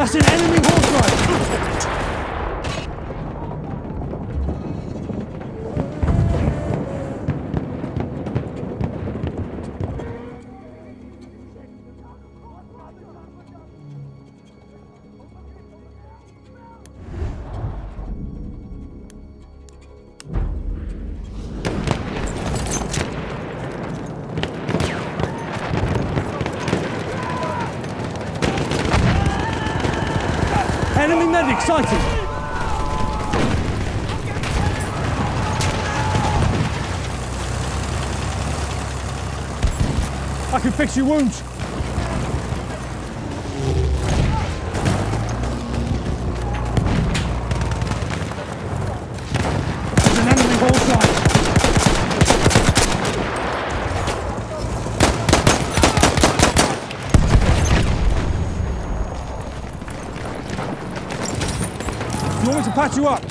That's an enemy horse rider! Enemy medic sighted! I can fix your wounds. There's an enemy horse rider. You want me to patch you up?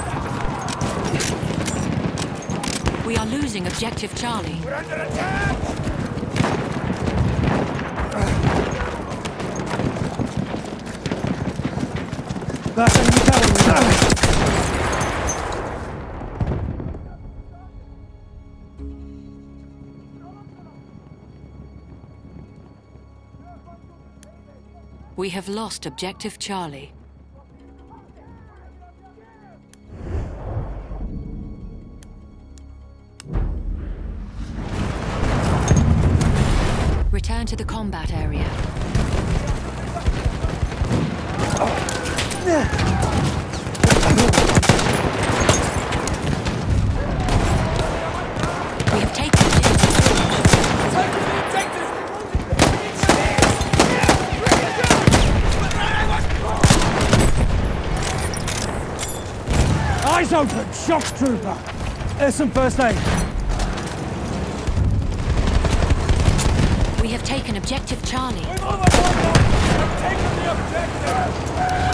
We are losing objective Charlie. We're under attack! That's enemy cavalry. We have lost objective Charlie. Return to the combat area. We have taken Eyes open! Shock trooper! There's some first aid. We have taken objective Charlie. We've taken the objective!